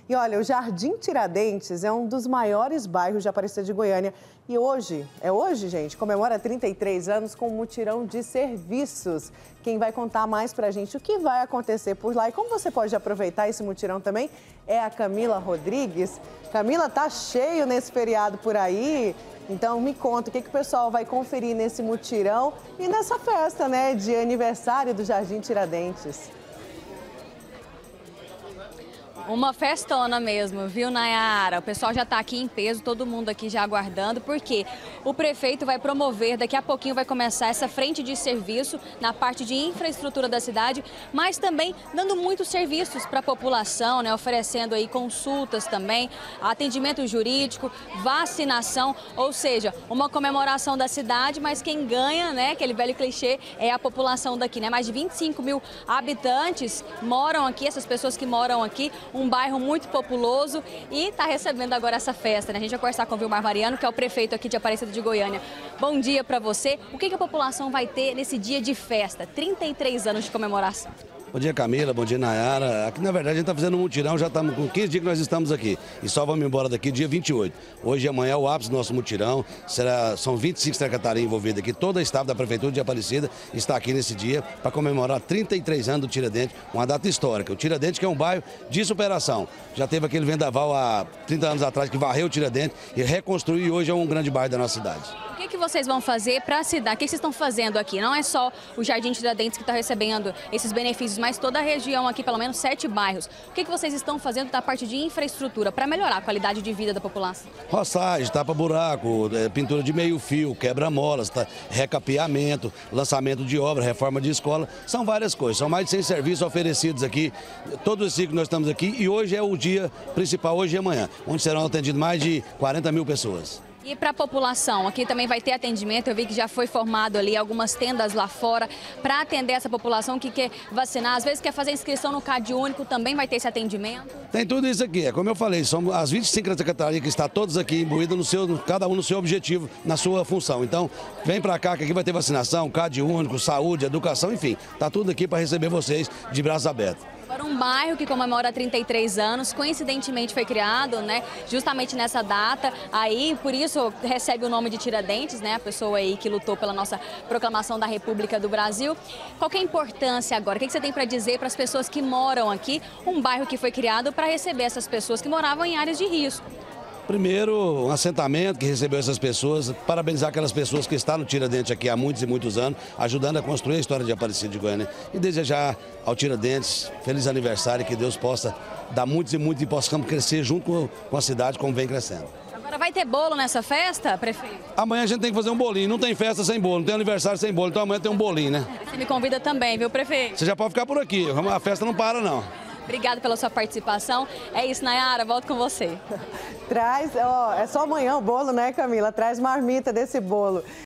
E olha, o Jardim Tiradentes é um dos maiores bairros de Aparecida de Goiânia. E hoje, gente, comemora 33 anos com um mutirão de serviços. Quem vai contar mais pra gente o que vai acontecer por lá e como você pode aproveitar esse mutirão também é a Camila Rodrigues. Camila, tá cheio nesse feriado por aí. Então me conta o que o pessoal vai conferir nesse mutirão e nessa festa, né, de aniversário do Jardim Tiradentes. Uma festona mesmo, viu, Nayara? O pessoal já está aqui em peso, todo mundo aqui já aguardando, porque o prefeito vai promover, daqui a pouquinho vai começar essa frente de serviço na parte de infraestrutura da cidade, mas também dando muitos serviços para a população, né? Oferecendo aí consultas também, atendimento jurídico, vacinação, ou seja, uma comemoração da cidade, mas quem ganha, né, aquele velho clichê, é a população daqui, né? Mais de 25 mil habitantes moram aqui, essas pessoas que moram aqui, um bairro muito populoso e está recebendo agora essa festa, né? A gente vai conversar com o Vilmar Mariano, que é o prefeito aqui de Aparecida de Goiânia. Bom dia para você. O que a população vai ter nesse dia de festa? 33 anos de comemoração. Bom dia, Camila. Bom dia, Nayara. Aqui, na verdade, a gente está fazendo um mutirão, já estamos com 15 dias que nós estamos aqui. E só vamos embora daqui dia 28. Hoje e amanhã é o ápice do nosso mutirão. São 25 secretarias envolvidas aqui. Toda a staff da Prefeitura de Aparecida está aqui nesse dia para comemorar 33 anos do Tiradentes, uma data histórica. O Tiradentes que é um bairro de superação. Já teve aquele vendaval há 30 anos atrás que varreu o Tiradentes e reconstruiu e hoje é um grande bairro da nossa cidade. O que vocês vão fazer para a cidade? O que vocês estão fazendo aqui? Não é só o Jardim Tiradentes que está recebendo esses benefícios, mas toda a região aqui, pelo menos 7 bairros. O que vocês estão fazendo da parte de infraestrutura para melhorar a qualidade de vida da população? Roçagem, tapa-buraco, pintura de meio-fio, quebra-molas, recapeamento, lançamento de obra, reforma de escola. São várias coisas. São mais de 100 serviços oferecidos aqui. Todo esse ciclo nós estamos aqui e hoje é o dia principal, hoje e amanhã, onde serão atendidos mais de 40 mil pessoas. E para a população, aqui também vai ter atendimento, eu vi que já foi formado ali algumas tendas lá fora para atender essa população que quer vacinar, às vezes quer fazer inscrição no CAD único, também vai ter esse atendimento? Tem tudo isso aqui, é como eu falei, são as 25 secretarias que estão todas aqui imbuídas cada um no seu objetivo, na sua função. Então, vem para cá que aqui vai ter vacinação, CAD único, saúde, educação, enfim, está tudo aqui para receber vocês de braços abertos. Agora, um bairro que comemora 33 anos, coincidentemente foi criado, né, justamente nessa data, aí por isso recebe o nome de Tiradentes, né, a pessoa aí que lutou pela nossa proclamação da República do Brasil. Qual que é a importância agora? O que você tem para dizer para as pessoas que moram aqui, um bairro que foi criado para receber essas pessoas que moravam em áreas de risco? Primeiro, um assentamento que recebeu essas pessoas, parabenizar aquelas pessoas que estão no Tiradentes aqui há muitos e muitos anos, ajudando a construir a história de Aparecida de Goiânia. E desejar ao Tiradentes feliz aniversário, que Deus possa dar muitos e muitos e possamos crescer junto com a cidade como vem crescendo. Agora vai ter bolo nessa festa, prefeito? Amanhã a gente tem que fazer um bolinho, não tem festa sem bolo, não tem aniversário sem bolo, então amanhã tem um bolinho, né? Você me convida também, viu, prefeito? Você já pode ficar por aqui, a festa não para não. Obrigada pela sua participação. É isso, Nayara, volto com você. Traz, é só amanhã o bolo, né, Camila? Traz marmita desse bolo.